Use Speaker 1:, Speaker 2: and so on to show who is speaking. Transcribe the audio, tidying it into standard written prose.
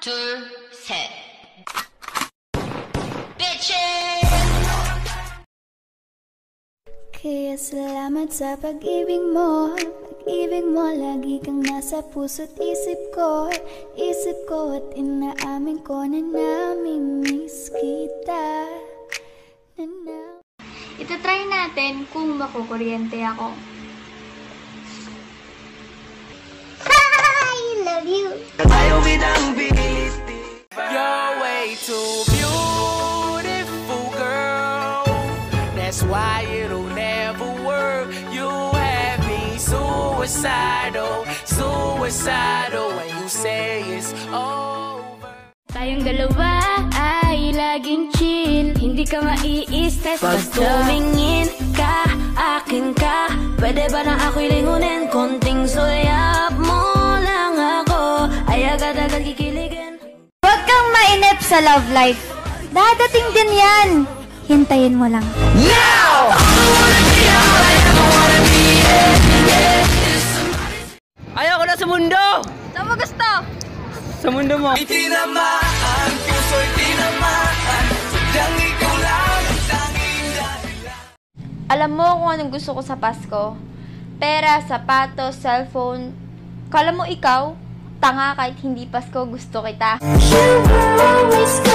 Speaker 1: 둘, 셋. Bitches!
Speaker 2: Kaya salamat sa pag-ibig mo. Pag-ibig mo, lagi kang nasa puso't isip ko. Isip ko at inaamin ko na namimiss kita.
Speaker 3: Itatry natin kung makukuryente ako.
Speaker 2: I love you.
Speaker 4: You're way too beautiful, girl. That's why it'll never work. You have me suicidal, suicidal when you say it's over.
Speaker 3: Tayong dalawa ay laging chill. Hindi ka mai-stress pag tumingin ka, akin ka. Pwede ba na ako'y lingunin? Konting soyap mo lang ako ay agad-agad kikiligin.
Speaker 2: Huwag kang mainip sa love life. Dadating din yan. Hintayin mo lang.
Speaker 4: Now! Ayoko na sa mundo!
Speaker 3: Saan mo gusto?
Speaker 4: Sa mundo mo. Itinamaan, puso'y tinamaan. Sadyang ikaw lang, tanging dahilan.
Speaker 3: Alam mo kung anong gusto ko sa Pasko? Pera, sapatos, cellphone. Kala mo ikaw? Tanga kahit hindi Pasko, gusto kita.
Speaker 2: You will always